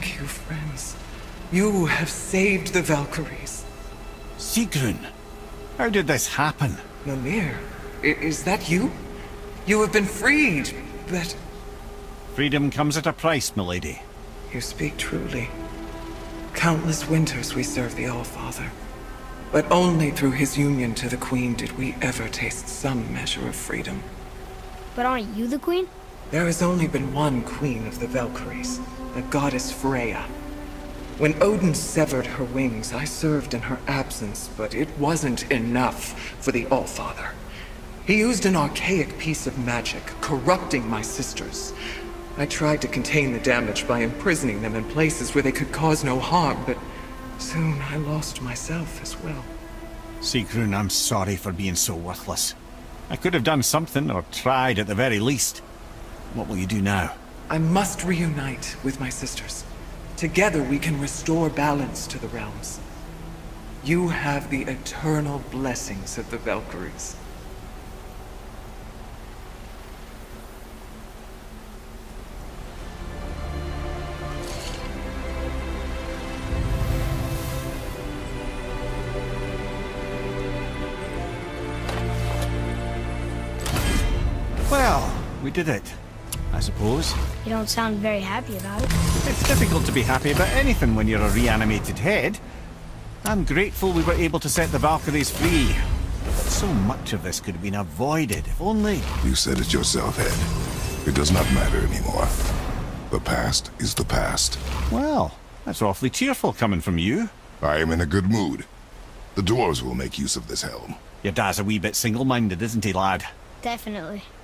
Thank you, friends. You have saved the Valkyries. Sigrun, how did this happen? Mimir, is that you? You have been freed, but... Freedom comes at a price, milady. You speak truly. Countless winters we served the All-Father. But only through his union to the Queen did we ever taste some measure of freedom. But aren't you the queen? There has only been one queen of the Valkyries, the goddess Freya. When Odin severed her wings, I served in her absence, but it wasn't enough for the All-Father. He used an archaic piece of magic, corrupting my sisters. I tried to contain the damage by imprisoning them in places where they could cause no harm, but soon I lost myself as well. Sigrun, I'm sorry for being so worthless. I could have done something, or tried at the very least. What will you do now? I must reunite with my sisters. Together we can restore balance to the realms. You have the eternal blessings of the Valkyries. Well, we did it, I suppose. You don't sound very happy about it. It's difficult to be happy about anything when you're a reanimated head. I'm grateful we were able to set the Valkyries free. But so much of this could have been avoided, if only... You said it yourself, Head. It does not matter anymore. The past is the past. Well, that's awfully cheerful coming from you. I am in a good mood. The dwarves will make use of this helm. Your dad's a wee bit single-minded, isn't he, lad? Definitely.